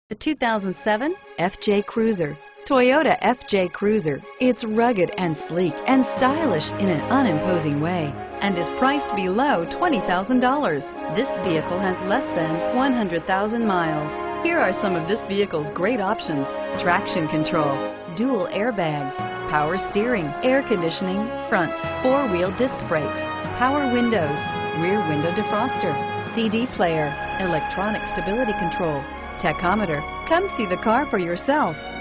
The 2007 FJ Cruiser. Toyota FJ Cruiser. It's rugged and sleek and stylish in an unimposing way and is priced below $20,000. This vehicle has less than 100,000 miles. Here are some of this vehicle's great options: traction control, dual airbags, power steering, air conditioning, front, four-wheel disc brakes, power windows, rear window defroster, CD player, electronic stability control, tachometer. Come see the car for yourself.